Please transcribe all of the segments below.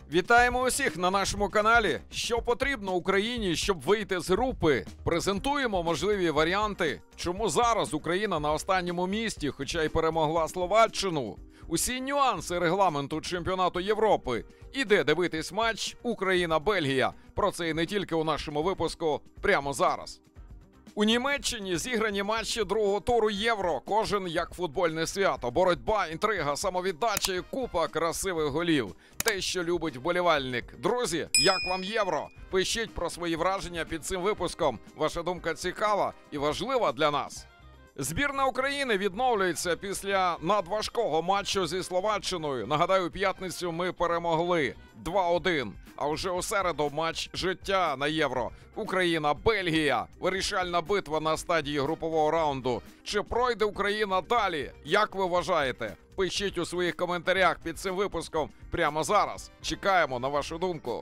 Вітаємо усіх на нашому каналі. Що потрібно Україні, щоб вийти з групи? Презентуємо можливі варіанти. Чому зараз Україна на останньому місці, хоча й перемогла Словаччину? Усі нюанси регламенту чемпіонату Європи. Іде дивитись матч Україна-Бельгія. Про це і не тільки у нашому випуску прямо зараз. У Німеччині зіграні матчі другого туру Євро. Кожен як футбольне свято. Боротьба, інтрига, самовіддача і купа красивих голів. Те, що любить вболівальник. Друзі, як вам Євро? Пишіть про свої враження під цим випуском. Ваша думка цікава і важлива для нас. Збірна України відновлюється після надважкого матчу зі Словаччиною. Нагадаю, у п'ятницю ми перемогли 2-1. А вже у середу матч життя на Євро. Україна-Бельгія. Вирішальна битва на стадії групового раунду. Чи пройде Україна далі? Як ви вважаєте? Пишіть у своїх коментарях під цим випуском прямо зараз. Чекаємо на вашу думку.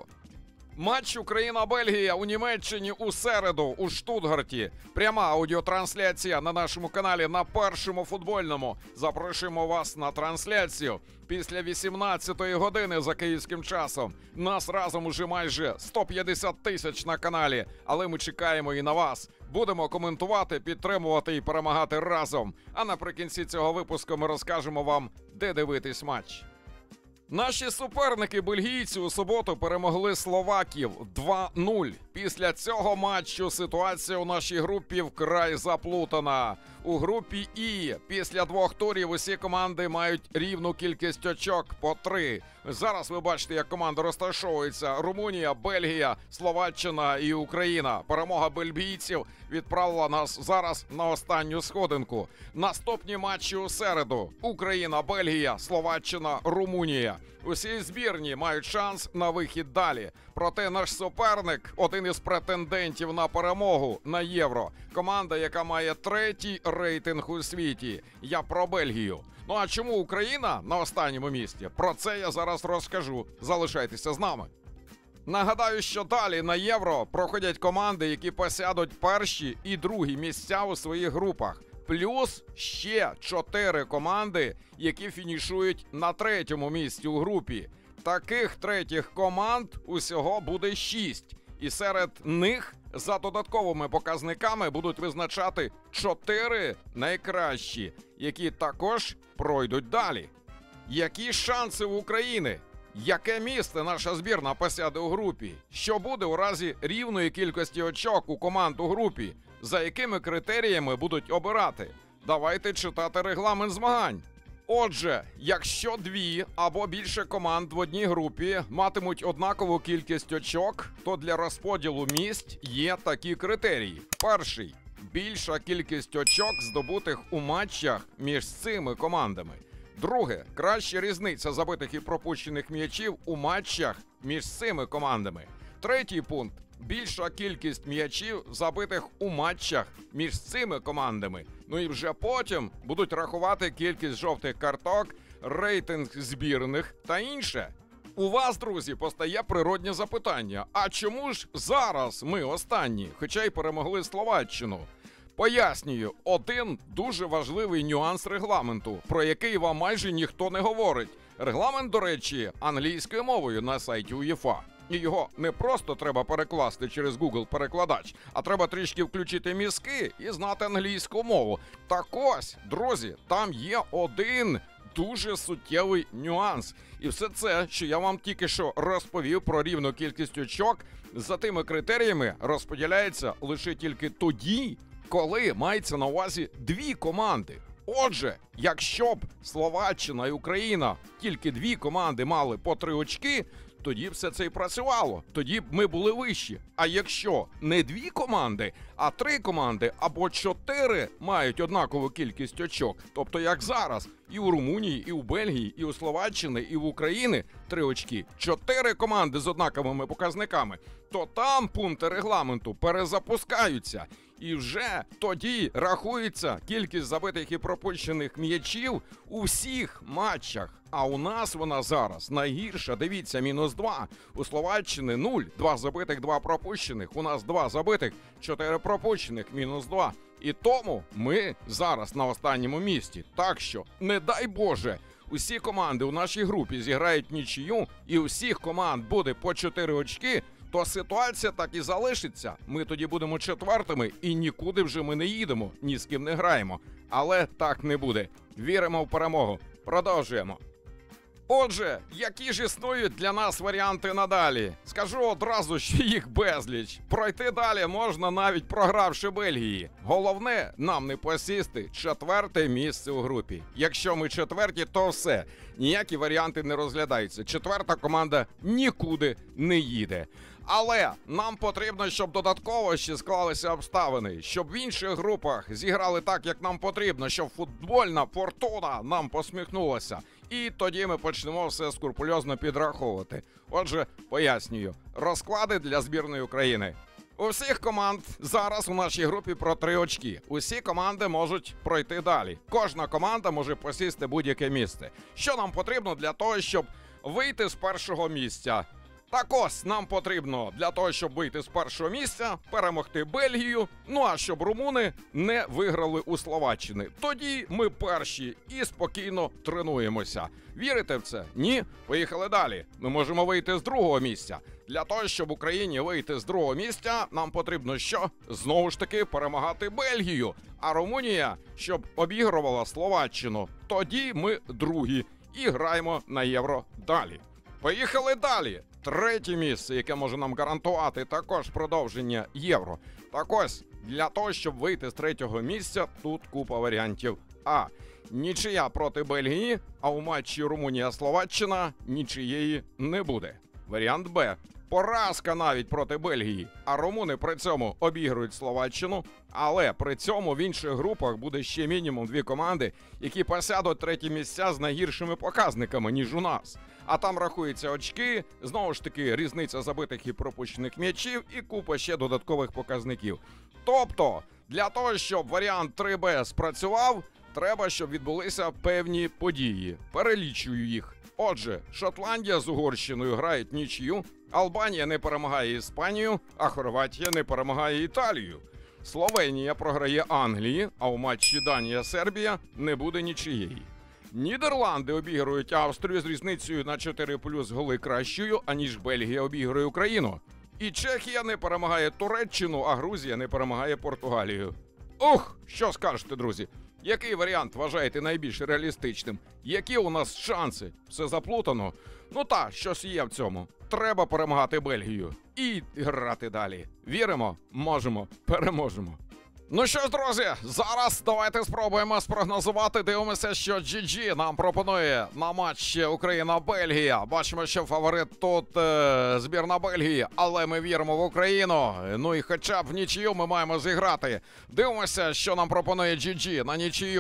Матч Україна-Бельгія у Німеччині у середу у Штутгарті. Пряма аудіотрансляція на нашому каналі на Першому футбольному. Запрошуємо вас на трансляцію. Після 18-ї години за київським часом. Нас разом уже майже 150 тисяч на каналі. Але ми чекаємо і на вас. Будемо коментувати, підтримувати і перемагати разом. А наприкінці цього випуску ми розкажемо вам, де дивитись матч. Наші суперники бельгійці у суботу перемогли словаків 2-0. Після цього матчу ситуація у нашій групі вкрай заплутана. У групі І після двох турів усі команди мають рівну кількість очок по 3. Зараз ви бачите, як команди розташовуються. Румунія, Бельгія, Словаччина і Україна. Перемога бельгійців відправила нас зараз на останню сходинку. Наступні матчі у середу. Україна, Бельгія, Словаччина, Румунія. Усі збірні мають шанс на вихід далі. Проте наш суперник – один із претендентів на перемогу на Євро. Команда, яка має 3-й рейтинг у світі. Я про Бельгію. Ну а чому Україна на останньому місці? Про це я зараз розкажу. Залишайтеся з нами. Нагадаю, що далі на Євро проходять команди, які посядуть перші і другі місця у своїх групах. Плюс ще 4 команди, які фінішують на 3-му місці у групі. Таких третіх команд усього буде 6. І серед них за додатковими показниками будуть визначати 4 найкращі, які також пройдуть далі. Які шанси в України? Яке місце наша збірна посяде у групі? Що буде у разі рівної кількості очок у команд у групі? За якими критеріями будуть обирати? Давайте читати регламент змагань. Отже, якщо 2 або більше команд в одній групі матимуть однакову кількість очок, то для розподілу місць є такі критерії. Перший – більша кількість очок, здобутих у матчах між цими командами. Друге – краща різниця забитих і пропущених м'ячів у матчах між цими командами. Третій пункт – більша кількість м'ячів, забитих у матчах між цими командами. Ну і вже потім будуть рахувати кількість жовтих карток, рейтинг збірних та інше. У вас, друзі, постає природне запитання. А чому ж зараз ми останні, хоча й перемогли Словаччину? Пояснюю, один дуже важливий нюанс регламенту, про який вам майже ніхто не говорить. Регламент, до речі, англійською мовою на сайті УЄФА. І його не просто треба перекласти через Google-перекладач, а треба трішки включити мізки і знати англійську мову. Так ось, друзі, там є один дуже суттєвий нюанс. І все це, що я вам тільки що розповів про рівну кількість очок, за тими критеріями розподіляється лише тільки тоді, коли мається на увазі 2 команди. Отже, якщо б Словаччина і Україна тільки 2 команди мали по 3 очки, тоді б все це і працювало, тоді б ми були вищі. А якщо не 2 команди, а 3 команди або 4 мають однакову кількість очок, тобто як зараз, і у Румунії, і у Бельгії, і у Словаччини, і в Україні 3 очки, 4 команди з однаковими показниками, то там пункти регламенту перезапускаються. І вже тоді рахується кількість забитих і пропущених м'ячів у всіх матчах. А у нас вона зараз найгірша. Дивіться, -2. У Словаччини 0. 2 забитих, 2 пропущених. У нас 2 забитих, 4 пропущених, -2. І тому ми зараз на останньому місці. Так що, не дай Боже, усі команди у нашій групі зіграють нічию, і у всіх команд буде по 4 очки, то ситуація так і залишиться. Ми тоді будемо четвертими і нікуди вже ми не їдемо, ні з ким не граємо. Але так не буде. Віримо в перемогу. Продовжуємо. Отже, які ж існують для нас варіанти надалі? Скажу одразу, що їх безліч. Пройти далі можна навіть програвши Бельгії. Головне, нам не посісти 4-те місце у групі. Якщо ми 4-ті, то все. Ніякі варіанти не розглядаються. 4-та команда нікуди не їде. Але нам потрібно, щоб додатково ще склалися обставини, щоб в інших групах зіграли так, як нам потрібно, щоб футбольна фортуна нам посміхнулася. І тоді ми почнемо все скрупульозно підраховувати. Отже, пояснюю. Розклади для збірної України. У всіх команд зараз у нашій групі про 3 очки. Усі команди можуть пройти далі. Кожна команда може посісти будь-яке місце. Що нам потрібно для того, щоб вийти з першого місця? Так ось, нам потрібно для того, щоб вийти з першого місця, перемогти Бельгію, ну а щоб румуни не виграли у Словаччини. Тоді ми перші і спокійно тренуємося. Вірите в це? Ні? Поїхали далі. Ми можемо вийти з другого місця. Для того, щоб Україні вийти з другого місця, нам потрібно що? Знову ж таки перемагати Бельгію. А Румунія, щоб обігрувала Словаччину. Тоді ми другі і граємо на Євро далі. Поїхали далі. 3-те місце, яке може нам гарантувати також продовження Євро. Так ось, для того, щоб вийти з 3-го місця, тут купа варіантів. А. Нічия проти Бельгії, а у матчі Румунія-Словаччина нічиєї не буде. Варіант Б. Поразка навіть проти Бельгії, а румуни при цьому обігрують Словаччину, але при цьому в інших групах буде ще мінімум 2 команди, які посядуть 3-ті місця з найгіршими показниками, ніж у нас. А там рахуються очки, знову ж таки різниця забитих і пропущених м'ячів і купа ще додаткових показників. Тобто, для того, щоб варіант 3Б спрацював, треба, щоб відбулися певні події. Перелічую їх. Отже, Шотландія з Угорщиною грають нічию, Албанія не перемагає Іспанію, а Хорватія не перемагає Італію. Словенія програє Англії, а у матчі Данія-Сербія не буде нічиєї. Нідерланди обігрують Австрію з різницею на 4+ голи кращою, аніж Бельгія обігрує Україну. І Чехія не перемагає Туреччину, а Грузія не перемагає Португалію. Ух, що скажете, друзі? Який варіант вважаєте найбільш реалістичним? Які у нас шанси? Все заплутано? Ну та, щось є в цьому. Треба перемагати Бельгію. І грати далі. Віримо, можемо, переможемо. Ну що ж, друзі, зараз давайте спробуємо спрогнозувати. Дивимося, що GG нам пропонує на матч Україна-Бельгія. Бачимо, що фаворит тут збірна Бельгії, але ми віримо в Україну. Ну і хоча б в нічию ми маємо зіграти. Дивимося, що нам пропонує GG на нічию.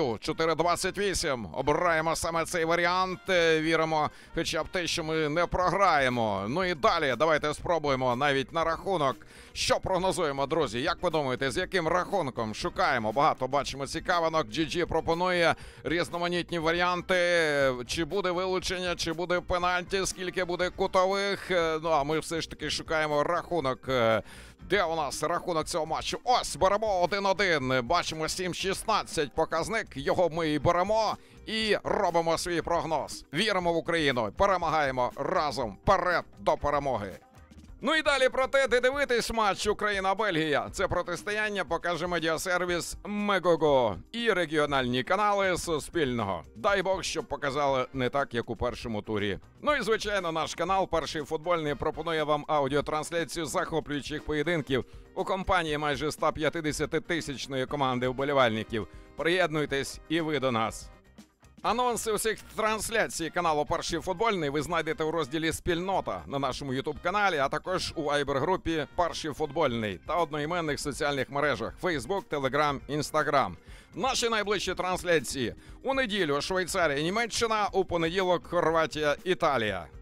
4-28. Обираємо саме цей варіант. Віримо хоча б те, що ми не програємо. Ну і далі давайте спробуємо навіть на рахунок. Що прогнозуємо, друзі? Як ви думаєте, з яким рахунком? Шукаємо, багато бачимо цікавинок. GG пропонує різноманітні варіанти. Чи буде вилучення, чи буде пенальті, скільки буде кутових. Ну, а ми все ж таки шукаємо рахунок. Де у нас рахунок цього матчу? Ось, беремо 1-1. Бачимо 7-16 показник. Його ми і беремо. І робимо свій прогноз. Віримо в Україну. Перемагаємо разом. Вперед до перемоги. Ну і далі про те, де дивитись матч Україна-Бельгія. Це протистояння покаже медіасервіс Мегого і регіональні канали Суспільного. Дай Бог, щоб показали не так, як у першому турі. Ну і, звичайно, наш канал «Перший футбольний» пропонує вам аудіотрансляцію захоплюючих поєдинків у компанії майже 150-тисячної команди вболівальників. Приєднуйтесь і ви до нас. Анонси усіх трансляцій каналу «Перший футбольний» ви знайдете у розділі «Спільнота» на нашому YouTube-каналі, а також у Viber-групі «Перший футбольний» та одноіменних соціальних мережах Facebook, Telegram, Instagram. Наші найближчі трансляції у неділю Швейцарія, Німеччина, у понеділок Хорватія, Італія.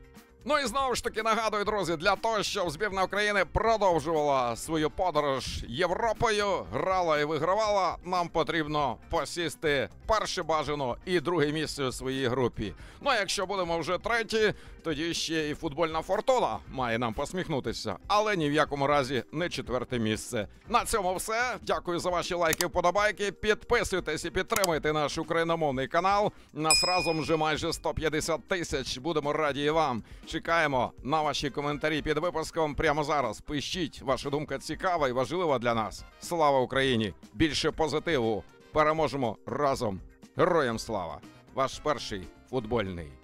Ну і знову ж таки нагадую, друзі, для того, щоб збірна України продовжувала свою подорож Європою, грала і вигравала, нам потрібно посісти перше бажано і друге місце у своїй групі. Ну а якщо будемо вже треті, тоді ще і футбольна фортуна має нам посміхнутися, але ні в якому разі не четверте місце. На цьому все. Дякую за ваші лайки, вподобайки. Підписуйтесь і підтримуйте наш україномовний канал. Нас разом вже майже 150 тисяч. Будемо раді і вам. Чекаємо на ваші коментарі під випуском прямо зараз. Пишіть, ваша думка цікава і важлива для нас. Слава Україні! Більше позитиву! Переможемо разом! Героям слава! Ваш перший футбольний